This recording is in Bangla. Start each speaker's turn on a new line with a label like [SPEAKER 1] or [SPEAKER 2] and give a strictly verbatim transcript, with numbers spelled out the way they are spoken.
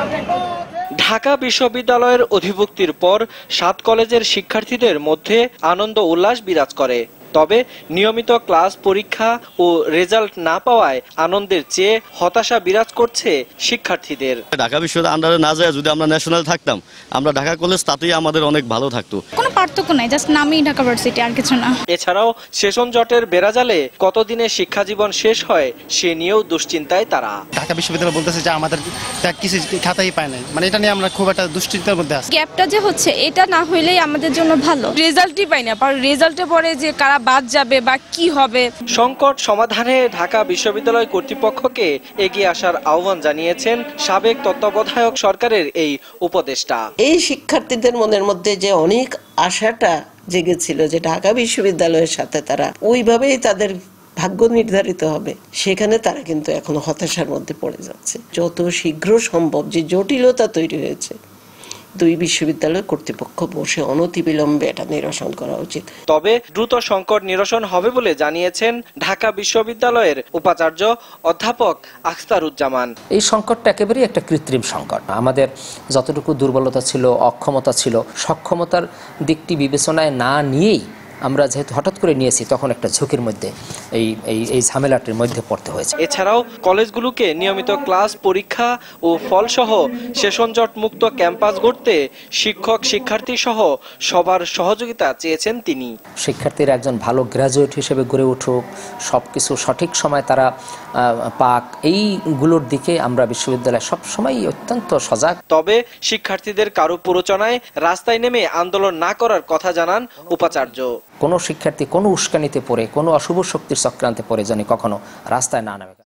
[SPEAKER 1] ঢাকা বিশ্ববিদ্যালয়ের অধিভুক্তির পর সাত কলেজের শিক্ষার্থীদের মধ্যে আনন্দ উল্লাস বিরাজ করে। তবে নিয়মিত ক্লাস পরীক্ষা ও রেজাল্ট না পাওয়ায় আনন্দের চেয়ে হতাশা বিরাজ করছে শিক্ষার্থীদের।
[SPEAKER 2] ঢাকা বিশ্ববিদ্যালয়ের আন্ডারে না যায় যদি আমরা ন্যাশনাল থাকতাম, আমরা ঢাকা কলেজ তাতেই আমাদের অনেক ভালো থাকতো।
[SPEAKER 3] কোনো পার্থক্য নাই, জাস্ট নামই ঢাকা ভার্সিটি, আর কিছু না।
[SPEAKER 1] এছাড়াও সেশন জটের বেড়াজালে কতদিনে শিক্ষা জীবন শেষ হয় সে নিয়েও দুশ্চিন্তায় তারা।
[SPEAKER 4] ঢাকা বিশ্ববিদ্যালয় বলতেছে যে আমাদের কিছু খাতাই পায় নাই, মানে এটা নিয়ে আমরা খুব একটা দুশ্চিন্তার মধ্যে আছি।
[SPEAKER 3] গ্যাপটা যে হচ্ছে এটা না হইলেই আমাদের জন্য ভালো।
[SPEAKER 5] রেজাল্টই পাই না, পর রেজাল্টে পরে যে কারা বাদ যাবে বা কি হবে।
[SPEAKER 1] সংকট সমাধানে ঢাকা বিশ্ববিদ্যালয় কর্তৃপক্ষকে এগিয়ে আসার আহ্বান জানিয়েছেন সাবেক তত্ত্বাবধায়ক সরকারের এই উপদেষ্টা।
[SPEAKER 6] এই শিক্ষার্থীদের মনের মধ্যে যে অনেক আশাটা জেগেছিল যে ঢাকা বিশ্ববিদ্যালয়ের সাথে তারা ওইভাবেই তাদের ভাগ্য নির্ধারিত হবে, সেখানে তারা কিন্তু এখন হতাশার মধ্যে পড়ে যাচ্ছে। যত শীঘ্র সম্ভব যে জটিলতা তৈরি হয়েছে, দুই বিশ্ববিদ্যালয় কর্তৃপক্ষ বসে অনতিবিলম্বে এটা নিরসন করা উচিত।
[SPEAKER 1] তবে দ্রুত সংকট নিরসন হবে বলে জানিয়েছেন ঢাকা বিশ্ববিদ্যালয়ের উপাচার্য অধ্যাপক আখতারুজ্জামান।
[SPEAKER 7] এই সংকটটা একেবারেই একটা কৃত্রিম সংকট। আমাদের যতটুকু দুর্বলতা ছিল, অক্ষমতা ছিল, সক্ষমতার দিকটি বিবেচনায় না নিয়েই আমরা যেহেতু হঠাৎ করে নিয়েছি, তখন একটা ঝুঁকির মধ্যে এই এই এই ঝামেলাটির মধ্যে পড়তে হয়েছে।
[SPEAKER 1] এছাড়াও কলেজগুলোকে নিয়মিত ক্লাস পরীক্ষা ও ফলসহ সেশন জট মুক্ত ক্যাম্পাস গড়তে শিক্ষক শিক্ষার্থী সহ সবার সহযোগিতা চেয়েছেন তিনি।
[SPEAKER 7] শিক্ষার্থীরা একজন ভালো গ্র্যাজুয়েট হিসেবে গড়ে উঠুক, সব কিছু সঠিক সময় তারা পাক, এইগুলোর দিকে আমরা বিশ্ববিদ্যালয় সবসময় অত্যন্ত সজাগ।
[SPEAKER 1] তবে শিক্ষার্থীদের কারো প্ররোচনায় রাস্তায় নেমে আন্দোলন না করার কথা জানান উপাচার্য।
[SPEAKER 7] কোনো শিক্ষার্থী কোনো উস্কানিতে পড়ে, কোনো অশুভ শক্তির চক্রান্তে পড়ে যেন কখনো রাস্তায় না নামে।